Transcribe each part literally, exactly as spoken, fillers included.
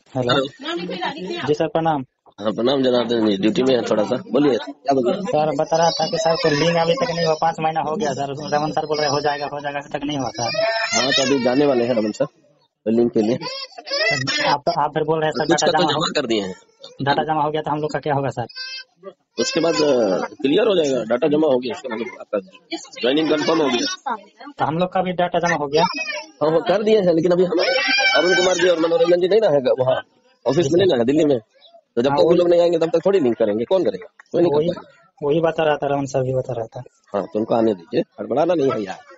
Hello. Hello. जी sir प्रणाम। हाँ प्रणाम जनार्दन जी, ड्यूटी में है थोड़ा सा, बोलिए क्या बोल रहे हैं? सर बता रहा था कि सर तो लिंक अभी तक नहीं हुआ, पाँच महीना हो गया सर। रमन सर बोल रहे हो जाएगा हो जाएगा, अभी तक नहीं हुआ सर। हाँ तो अभी जाने वाले हैं रमन सर लिंक के लिए। सर, आप आप फिर बोल रहे हैं सर कुछ डाटा का तो जमा हो जमा कर दिए हैं, डाटा जमा हो गया तो हम लोग का क्या होगा सर? उसके बाद क्लियर हो जाएगा। डाटा जमा हो गया, उसका मतलब आपका ज्वाइनिंग कंफर्म हो गया। तो हम लोग का भी डाटा जमा हो गया। हाँ वो कर दिए हैं, लेकिन अभी हमारे अरुण कुमार जी और मनोरंजन जी नहीं रहेगा वहाँ जी ऑफिस में, सर। नहीं ना है दिल्ली में। तो जब हाँ तक वो वही लोग नहीं आएंगे तब तक थोड़ी लिंक करेंगे, कौन करेगा? कोई नहीं कर वही पाएगा। वही बता रहा था, रमन सर भी बता रहा था। हाँ तो उनको आने दीजिए, हड़बड़ाना नहीं है यार।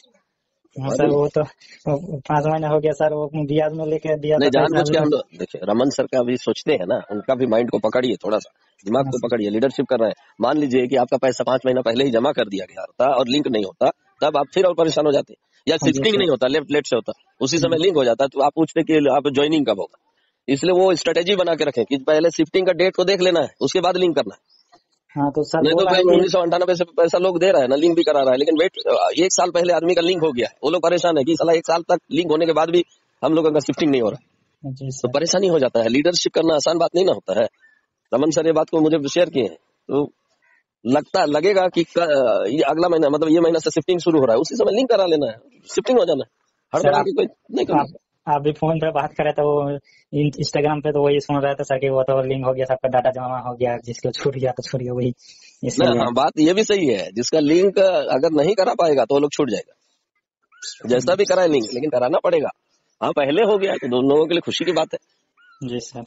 हाँ और सर वो तो वो पाँच महीना हो गया सर, वो ब्याज में लेके दिया नहीं, था पैसा जानबूझ अभी के तो। हम लोग देखिए रमन सर का भी सोचते हैं ना, उनका भी माइंड को पकड़िए, थोड़ा सा दिमाग हाँ को सर। पकड़िए। लीडरशिप कर रहे हैं, मान लीजिए कि आपका पैसा पांच महीना पहले ही जमा कर दिया गया होता और लिंक नहीं होता, तब आप फिर और परेशान हो जाते, या हाँ जी शिफ्टिंग सर। नहीं होता, लेफ्ट लेट से होता, उसी समय हम्म, लिंक हो जाता, तो आप पूछते कि आप ज्वाइनिंग कब होगा। इसलिए वो स्ट्रेटेजी बना के रखें कि पहले शिफ्टिंग का डेट को देख लेना है, उसके बाद लिंक करना है। हाँ तो सर नहीं तो बोला है भाई कि उन्नीस सौ अंठानबे से पैसा लोग दे रहा है ना, लिंक भी करा रहा है, लेकिन वेट एक साल पहले आदमी का लिंक हो गया है, वो लोग परेशान है कि साला एक साल तक लिंक होने के बाद भी हम लोगों का शिफ्टिंग नहीं हो रहा है, जी तो सर। परेशानी हो जाता है। लीडरशिप करना आसान बात नहीं ना होता है। रमन सर ये बात को मुझे शेयर किए हैं, तो लगता लगेगा कि क- ये अगला महीना मतलब ये महीना से शिफ्टिंग शुरू हो रहा है, उसी समय लिंक करा लेना है, शिफ्टिंग हो जाना है। सर हड़बड़ा आप के कोई नहीं करना। आप आप भी फोन पे बात करे तो वो इंस्टाग्राम पे तो वही सुन रहे थे सर कि वो तो लिंक हो गया, सबका डाटा जमा हो गया, जिसको छूट गया तो छूट गया, वही ना इसीलिए। हाँ, बात ये भी सही है, जिसका लिंक अगर नहीं करा पाएगा तो वो लोग छूट जाएगा, जैसा भी कराए लिंक, लेकिन कराना पड़ेगा। हाँ पहले हो गया तो दोनों लोगों के लिए खुशी की बात है। जी सर।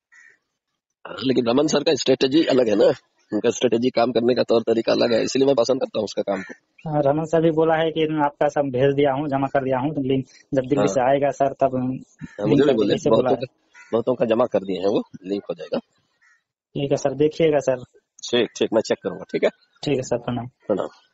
हाँ, लेकिन रमन सर का स्ट्रेटेजी अलग है ना, उनका स्ट्रेटेजी काम करने का तौर तरीका अलग है, इसलिए मैं पसंद करता हूँ उसका काम को। हाँ, रमन सर भी बोला है कि आपका सब भेज दिया हूँ, जमा कर दिया हूँ, तो लिंक जब दिल्ली हाँ से आएगा सर तब हाँ, लिंक मुझे भी कर बोले देंगे, इसे बोला बहुतों है। का बहुतों का जमा कर दिए हैं, वो लिंक हो जाएगा। ठीक है सर, देखिएगा सर। ठीक ठीक, मैं चेक करूंगा, ठीक है। ठीक है सर, प्रणाम। प्रणाम।